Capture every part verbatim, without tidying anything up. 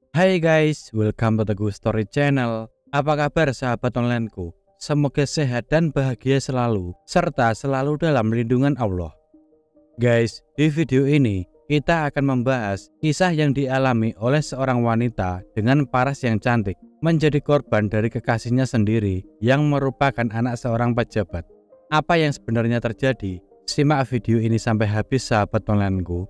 Hai guys, welcome to Teguh Story Channel. Apa kabar sahabat onlineku? Semoga sehat dan bahagia selalu, serta selalu dalam lindungan Allah. Guys, di video ini kita akan membahas kisah yang dialami oleh seorang wanita dengan paras yang cantik menjadi korban dari kekasihnya sendiri yang merupakan anak seorang pejabat. Apa yang sebenarnya terjadi? Simak video ini sampai habis sahabat onlineku.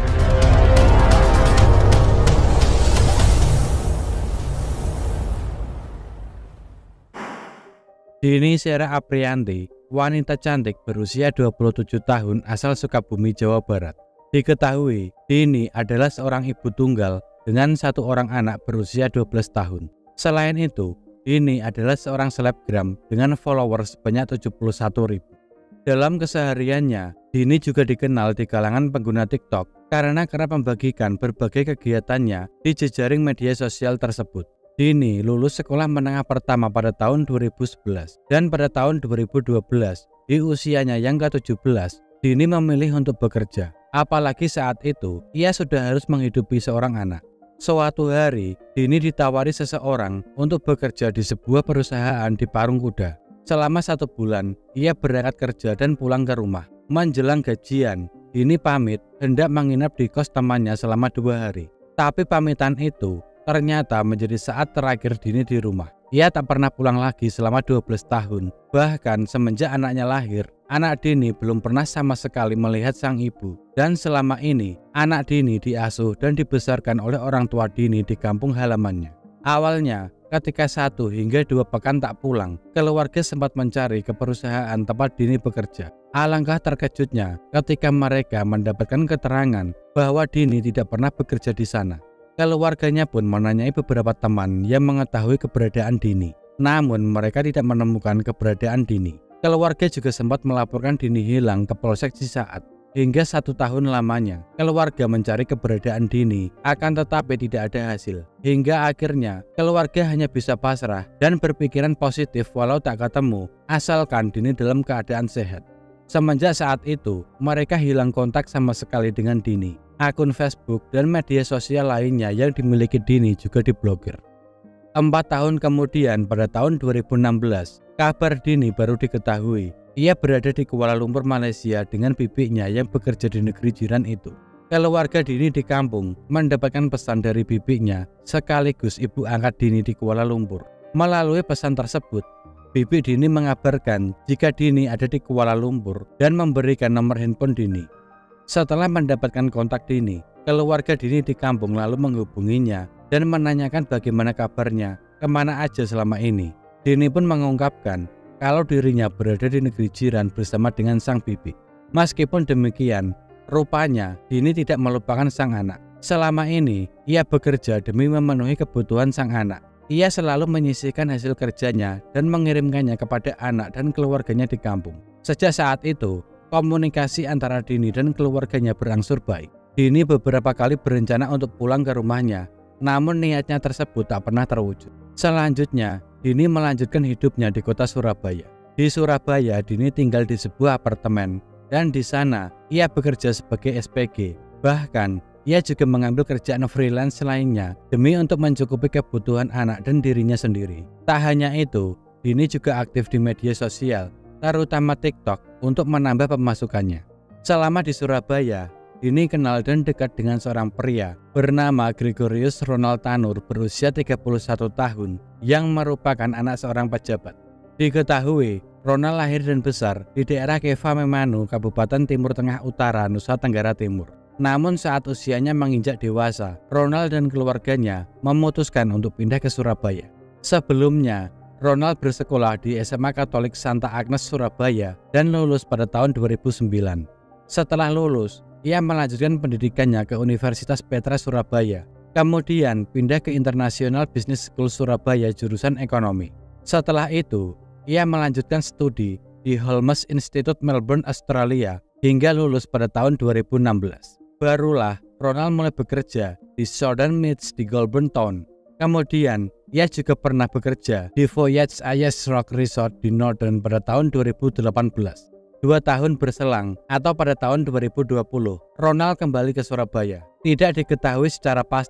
Dini Sera Aprianti, wanita cantik berusia dua puluh tujuh tahun asal Sukabumi, Jawa Barat. Diketahui, Dini adalah seorang ibu tunggal dengan satu orang anak berusia dua belas tahun. Selain itu, Dini adalah seorang selebgram dengan followers sebanyak tujuh puluh satu ribu. Dalam kesehariannya, Dini juga dikenal di kalangan pengguna TikTok karena kerap membagikan berbagai kegiatannya di jejaring media sosial tersebut. Dini lulus sekolah menengah pertama pada tahun dua ribu sebelas dan pada tahun dua ribu dua belas di usianya yang ke tujuh belas, Dini memilih untuk bekerja. Apalagi saat itu ia sudah harus menghidupi seorang anak. Suatu hari, Dini ditawari seseorang untuk bekerja di sebuah perusahaan di Parung Kuda. Selama satu bulan, ia berangkat kerja dan pulang ke rumah. Menjelang gajian, Dini pamit hendak menginap di kos temannya selama dua hari. Tapi pamitan itu ternyata menjadi saat terakhir Dini di rumah. Ia tak pernah pulang lagi selama dua belas tahun. Bahkan semenjak anaknya lahir, anak Dini belum pernah sama sekali melihat sang ibu. Dan selama ini, anak Dini diasuh dan dibesarkan oleh orang tua Dini di kampung halamannya. Awalnya, ketika satu hingga dua pekan tak pulang, keluarga sempat mencari ke perusahaan tempat Dini bekerja. Alangkah terkejutnya ketika mereka mendapatkan keterangan bahwa Dini tidak pernah bekerja di sana. Keluarganya pun menanyai beberapa teman yang mengetahui keberadaan Dini. Namun mereka tidak menemukan keberadaan Dini. Keluarga juga sempat melaporkan Dini hilang ke Polsek Cisaat. Hingga satu tahun lamanya, keluarga mencari keberadaan Dini, akan tetapi tidak ada hasil. Hingga akhirnya, keluarga hanya bisa pasrah dan berpikiran positif walau tak ketemu, asalkan Dini dalam keadaan sehat. Semenjak saat itu, mereka hilang kontak sama sekali dengan Dini. Akun Facebook dan media sosial lainnya yang dimiliki Dini juga diblokir. Empat tahun kemudian pada tahun dua ribu enam belas, kabar Dini baru diketahui. Ia berada di Kuala Lumpur, Malaysia dengan bibinya yang bekerja di negeri jiran itu. Keluarga Dini di kampung mendapatkan pesan dari bibinya sekaligus ibu angkat Dini di Kuala Lumpur. Melalui pesan tersebut, bibi Dini mengabarkan jika Dini ada di Kuala Lumpur dan memberikan nomor handphone Dini. Setelah mendapatkan kontak Dini, keluarga Dini di kampung lalu menghubunginya dan menanyakan bagaimana kabarnya, kemana aja selama ini. Dini pun mengungkapkan kalau dirinya berada di negeri jiran bersama dengan sang bibi. Meskipun demikian, rupanya Dini tidak melupakan sang anak. Selama ini, ia bekerja demi memenuhi kebutuhan sang anak. Ia selalu menyisihkan hasil kerjanya dan mengirimkannya kepada anak dan keluarganya di kampung. Sejak saat itu, komunikasi antara Dini dan keluarganya berangsur baik. Dini beberapa kali berencana untuk pulang ke rumahnya, namun niatnya tersebut tak pernah terwujud. Selanjutnya, Dini melanjutkan hidupnya di kota Surabaya. Di Surabaya, Dini tinggal di sebuah apartemen, dan di sana ia bekerja sebagai S P G. Bahkan, ia juga mengambil kerjaan freelance lainnya demi untuk mencukupi kebutuhan anak dan dirinya sendiri. Tak hanya itu, Dini juga aktif di media sosial, terutama TikTok, untuk menambah pemasukannya. Selama di Surabaya, Dini kenal dan dekat dengan seorang pria bernama Gregorius Ronald Tanur berusia tiga puluh satu tahun yang merupakan anak seorang pejabat. Diketahui, Ronald lahir dan besar di daerah Keva Memanu, Kabupaten Timur Tengah Utara, Nusa Tenggara Timur. Namun saat usianya menginjak dewasa, Ronald dan keluarganya memutuskan untuk pindah ke Surabaya. Sebelumnya, Ronald bersekolah di S M A Katolik Santa Agnes Surabaya dan lulus pada tahun dua ribu sembilan. Setelah lulus, ia melanjutkan pendidikannya ke Universitas Petra Surabaya. Kemudian pindah ke International Business School Surabaya jurusan ekonomi. Setelah itu, ia melanjutkan studi di Holmes Institute Melbourne, Australia hingga lulus pada tahun dua ribu enam belas. Barulah Ronald mulai bekerja di Southern Meads di Goulburn Town. Kemudian, ia juga pernah bekerja di Voyage Ayers Rock Resort di Northern pada tahun dua ribu delapan belas. Dua tahun berselang atau pada tahun dua ribu dua puluh, Ronald kembali ke Surabaya. Tidak diketahui secara pasti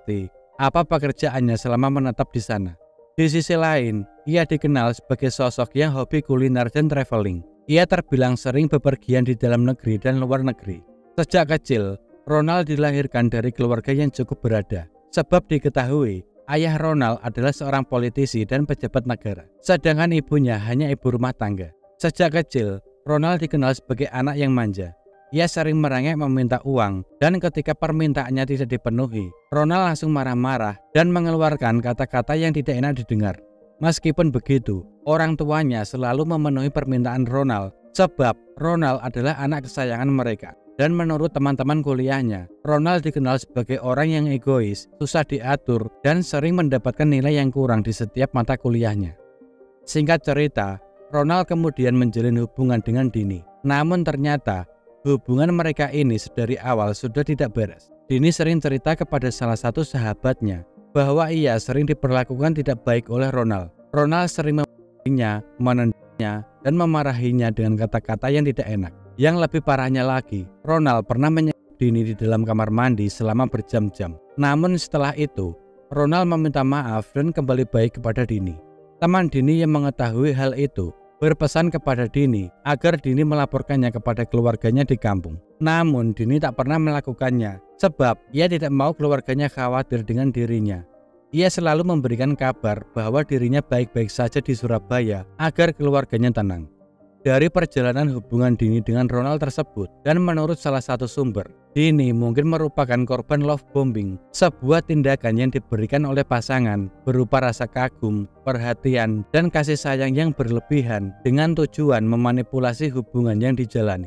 apa pekerjaannya selama menetap di sana. Di sisi lain, ia dikenal sebagai sosok yang hobi kuliner dan traveling. Ia terbilang sering bepergian di dalam negeri dan luar negeri. Sejak kecil, Ronald dilahirkan dari keluarga yang cukup berada. Sebab diketahui, ayah Ronald adalah seorang politisi dan pejabat negara. Sedangkan ibunya hanya ibu rumah tangga. Sejak kecil, Ronald dikenal sebagai anak yang manja. Ia sering merengek meminta uang, dan ketika permintaannya tidak dipenuhi, Ronald langsung marah-marah dan mengeluarkan kata-kata yang tidak enak didengar. Meskipun begitu, orang tuanya selalu memenuhi permintaan Ronald, sebab Ronald adalah anak kesayangan mereka. Dan menurut teman-teman kuliahnya, Ronald dikenal sebagai orang yang egois, susah diatur, dan sering mendapatkan nilai yang kurang di setiap mata kuliahnya. Singkat cerita, Ronald kemudian menjalin hubungan dengan Dini. Namun ternyata, hubungan mereka ini sedari awal sudah tidak beres. Dini sering cerita kepada salah satu sahabatnya bahwa ia sering diperlakukan tidak baik oleh Ronald. Ronald sering memarahinya, menendangnya, dan memarahinya dengan kata-kata yang tidak enak. Yang lebih parahnya lagi, Ronald pernah menyekap Dini di dalam kamar mandi selama berjam-jam. Namun setelah itu, Ronald meminta maaf dan kembali baik kepada Dini. Teman Dini yang mengetahui hal itu berpesan kepada Dini agar Dini melaporkannya kepada keluarganya di kampung. Namun Dini tak pernah melakukannya sebab ia tidak mau keluarganya khawatir dengan dirinya. Ia selalu memberikan kabar bahwa dirinya baik-baik saja di Surabaya agar keluarganya tenang. Dari perjalanan hubungan Dini dengan Ronald tersebut, dan menurut salah satu sumber, Dini mungkin merupakan korban love bombing, sebuah tindakan yang diberikan oleh pasangan berupa rasa kagum, perhatian, dan kasih sayang yang berlebihan dengan tujuan memanipulasi hubungan yang dijalani.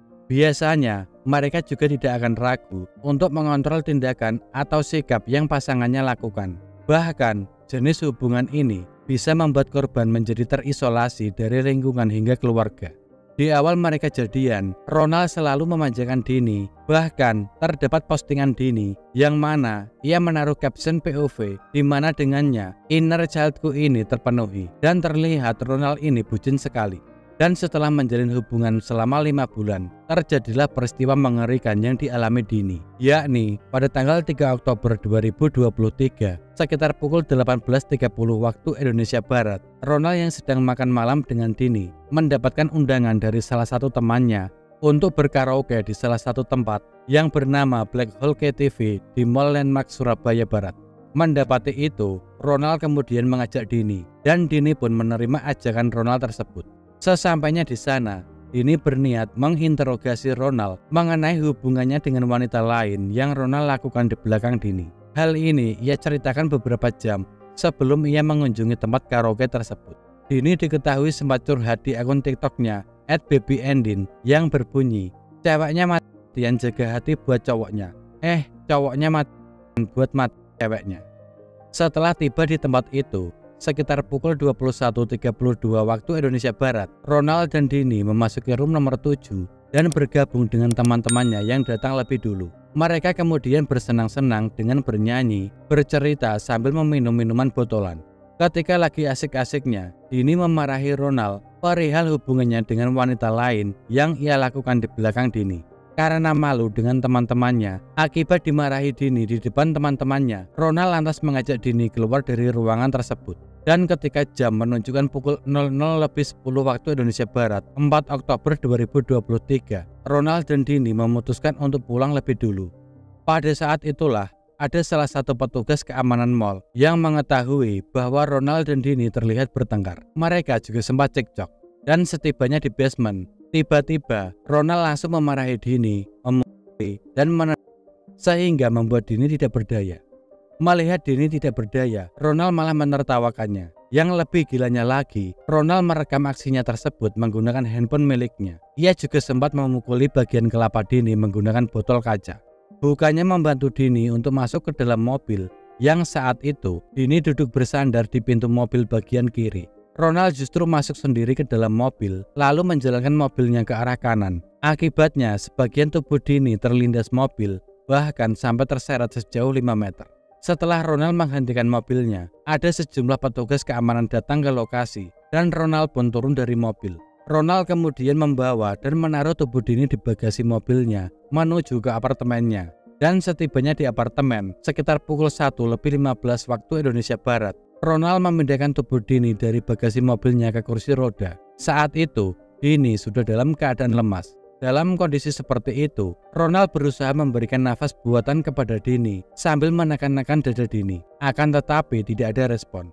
Biasanya, mereka juga tidak akan ragu untuk mengontrol tindakan atau sikap yang pasangannya lakukan. Bahkan, jenis hubungan ini bisa membuat korban menjadi terisolasi dari lingkungan hingga keluarga. Di awal mereka jadian, Ronald selalu memanjakan Dini. Bahkan terdapat postingan Dini yang mana ia menaruh caption P O V di mana dengannya inner childku ini terpenuhi dan terlihat Ronald ini bucin sekali. Dan setelah menjalin hubungan selama lima bulan, terjadilah peristiwa mengerikan yang dialami Dini, yakni pada tanggal tiga Oktober dua ribu dua puluh tiga, sekitar pukul delapan belas tiga puluh waktu Indonesia Barat, Ronald yang sedang makan malam dengan Dini mendapatkan undangan dari salah satu temannya untuk berkaraoke di salah satu tempat yang bernama Black Hole K T V di Mall Landmark Surabaya Barat. Mendapati itu, Ronald kemudian mengajak Dini, dan Dini pun menerima ajakan Ronald tersebut. Sesampainya di sana, Dini berniat menginterogasi Ronald mengenai hubungannya dengan wanita lain yang Ronald lakukan di belakang Dini. Hal ini ia ceritakan beberapa jam sebelum ia mengunjungi tempat karaoke tersebut. Dini diketahui sempat curhat di akun TikToknya et babyendin yang berbunyi, ceweknya matian jaga hati buat cowoknya, eh cowoknya matian buat mati ceweknya. Setelah tiba di tempat itu, sekitar pukul dua puluh satu tiga puluh dua waktu Indonesia Barat, Ronald dan Dini memasuki room nomor tujuh dan bergabung dengan teman-temannya yang datang lebih dulu. Mereka kemudian bersenang-senang dengan bernyanyi, bercerita sambil meminum minuman botolan. Ketika lagi asik-asiknya, Dini memarahi Ronald perihal hubungannya dengan wanita lain yang ia lakukan di belakang Dini. Karena malu dengan teman-temannya, akibat dimarahi Dini di depan teman-temannya, Ronald lantas mengajak Dini keluar dari ruangan tersebut. Dan ketika jam menunjukkan pukul nol nol lebih sepuluh waktu Indonesia Barat, empat Oktober dua ribu dua puluh tiga, Ronald dan Dini memutuskan untuk pulang lebih dulu. Pada saat itulah, ada salah satu petugas keamanan mall yang mengetahui bahwa Ronald dan Dini terlihat bertengkar. Mereka juga sempat cekcok. Dan setibanya di basement, tiba-tiba Ronald langsung memarahi Dini, memukuli, dan menendang sehingga membuat Dini tidak berdaya. Melihat Dini tidak berdaya, Ronald malah menertawakannya. Yang lebih gilanya lagi, Ronald merekam aksinya tersebut menggunakan handphone miliknya. Ia juga sempat memukuli bagian kelapa Dini menggunakan botol kaca. Bukannya membantu Dini untuk masuk ke dalam mobil, yang saat itu Dini duduk bersandar di pintu mobil bagian kiri. Ronald justru masuk sendiri ke dalam mobil, lalu menjalankan mobilnya ke arah kanan. Akibatnya, sebagian tubuh Dini terlindas mobil, bahkan sampai terseret sejauh lima meter. Setelah Ronald menghentikan mobilnya, ada sejumlah petugas keamanan datang ke lokasi, dan Ronald pun turun dari mobil. Ronald kemudian membawa dan menaruh tubuh Dini di bagasi mobilnya menuju ke apartemennya. Dan setibanya di apartemen, sekitar pukul satu lebih lima belas waktu Indonesia Barat, Ronald memindahkan tubuh Dini dari bagasi mobilnya ke kursi roda. Saat itu, Dini sudah dalam keadaan lemas. Dalam kondisi seperti itu, Ronald berusaha memberikan nafas buatan kepada Dini sambil menekan-nekan dada Dini. Akan tetapi tidak ada respon.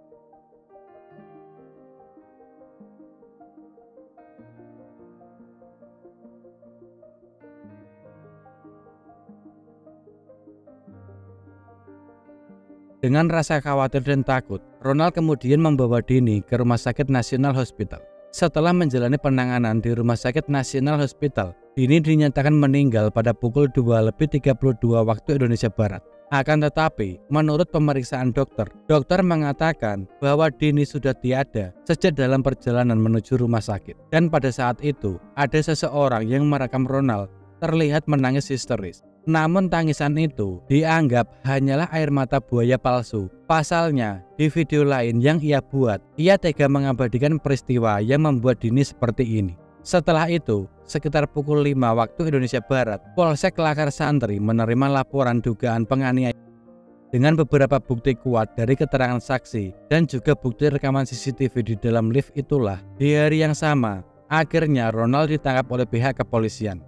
Dengan rasa khawatir dan takut, Ronald kemudian membawa Dini ke Rumah Sakit Nasional Hospital. Setelah menjalani penanganan di Rumah Sakit Nasional Hospital, Dini dinyatakan meninggal pada pukul dua lebih tiga puluh dua waktu Indonesia Barat. Akan tetapi, menurut pemeriksaan dokter, dokter mengatakan bahwa Dini sudah tiada sejak dalam perjalanan menuju rumah sakit. Dan pada saat itu, ada seseorang yang merekam Ronald terlihat menangis histeris. Namun tangisan itu dianggap hanyalah air mata buaya palsu. Pasalnya, di video lain yang ia buat, ia tega mengabadikan peristiwa yang membuat Dini seperti ini. Setelah itu, sekitar pukul lima waktu Indonesia Barat, Polsek Lakar Santri menerima laporan dugaan penganiayaan. Dengan beberapa bukti kuat dari keterangan saksi dan juga bukti rekaman C C T V di dalam lift itulah, di hari yang sama, akhirnya Ronald ditangkap oleh pihak kepolisian.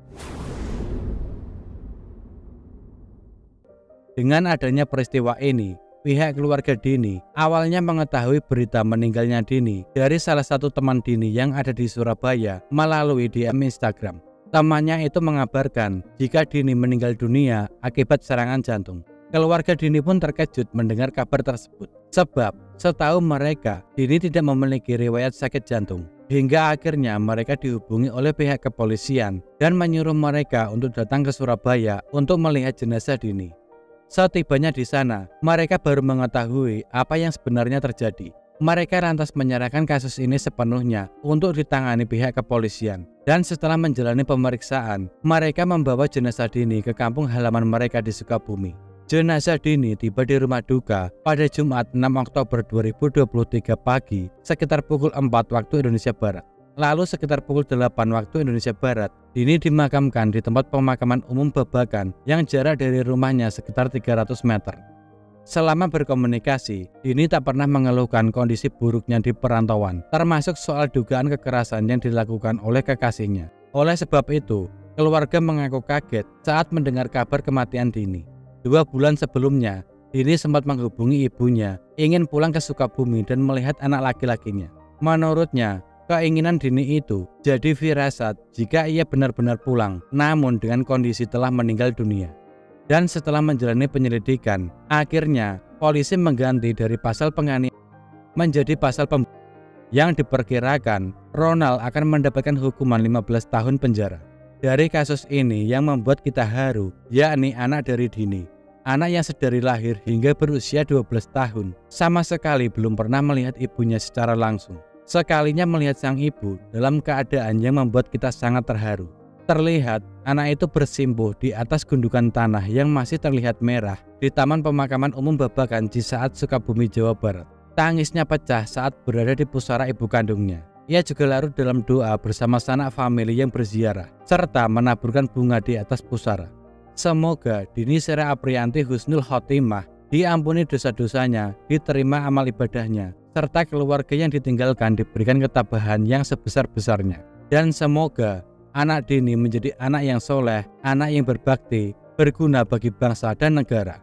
Dengan adanya peristiwa ini, pihak keluarga Dini awalnya mengetahui berita meninggalnya Dini dari salah satu teman Dini yang ada di Surabaya melalui D M Instagram. Temannya itu mengabarkan jika Dini meninggal dunia akibat serangan jantung. Keluarga Dini pun terkejut mendengar kabar tersebut. Sebab setahu mereka, Dini tidak memiliki riwayat sakit jantung. Hingga akhirnya mereka dihubungi oleh pihak kepolisian dan menyuruh mereka untuk datang ke Surabaya untuk melihat jenazah Dini. Setibanya di sana, mereka baru mengetahui apa yang sebenarnya terjadi. Mereka lantas menyerahkan kasus ini sepenuhnya untuk ditangani pihak kepolisian. Dan setelah menjalani pemeriksaan, mereka membawa jenazah Dini ke kampung halaman mereka di Sukabumi. Jenazah Dini tiba di rumah duka pada Jumat enam Oktober dua ribu dua puluh tiga pagi sekitar pukul empat waktu Indonesia Barat. Lalu sekitar pukul delapan waktu Indonesia Barat, Dini dimakamkan di tempat pemakaman umum Babakan yang jarak dari rumahnya sekitar tiga ratus meter. Selama berkomunikasi, Dini tak pernah mengeluhkan kondisi buruknya di perantauan, termasuk soal dugaan kekerasan yang dilakukan oleh kekasihnya. Oleh sebab itu, keluarga mengaku kaget saat mendengar kabar kematian Dini. Dua bulan sebelumnya, Dini sempat menghubungi ibunya, ingin pulang ke Sukabumi dan melihat anak laki-lakinya. Menurutnya, keinginan Dini itu jadi firasat jika ia benar-benar pulang, namun dengan kondisi telah meninggal dunia. Dan setelah menjalani penyelidikan, akhirnya polisi mengganti dari pasal penganiayaan menjadi pasal pembunuhan yang diperkirakan Ronald akan mendapatkan hukuman lima belas tahun penjara. Dari kasus ini yang membuat kita haru, yakni anak dari Dini, anak yang sedari lahir hingga berusia dua belas tahun, sama sekali belum pernah melihat ibunya secara langsung. Sekalinya melihat sang ibu dalam keadaan yang membuat kita sangat terharu. Terlihat anak itu bersimpuh di atas gundukan tanah yang masih terlihat merah di Taman Pemakaman Umum Babakan Cisaat, Sukabumi, Jawa Barat. Tangisnya pecah saat berada di pusara ibu kandungnya. Ia juga larut dalam doa bersama sanak famili yang berziarah, serta menaburkan bunga di atas pusara. Semoga Dini Sera Aprianti husnul khotimah, diampuni dosa-dosanya, diterima amal ibadahnya, serta keluarga yang ditinggalkan diberikan ketabahan yang sebesar-besarnya. Dan semoga anak Dini menjadi anak yang soleh, anak yang berbakti, berguna bagi bangsa dan negara.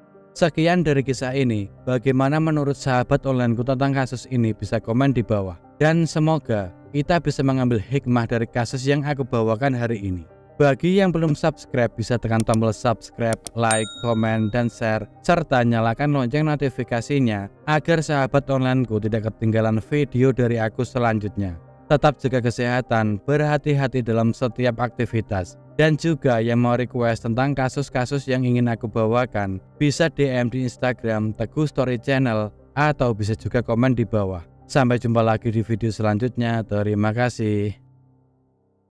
Sekian dari kisah ini. Bagaimana menurut sahabat onlineku tentang kasus ini? Bisa komen di bawah. Dan semoga kita bisa mengambil hikmah dari kasus yang aku bawakan hari ini. Bagi yang belum subscribe, bisa tekan tombol subscribe, like, komen, dan share, serta nyalakan lonceng notifikasinya agar sahabat onlineku tidak ketinggalan video dari aku selanjutnya. Tetap jaga kesehatan, berhati-hati dalam setiap aktivitas. Dan juga yang mau request tentang kasus-kasus yang ingin aku bawakan, bisa D M di Instagram Teguh Story Channel, atau bisa juga komen di bawah. Sampai jumpa lagi di video selanjutnya. Terima kasih.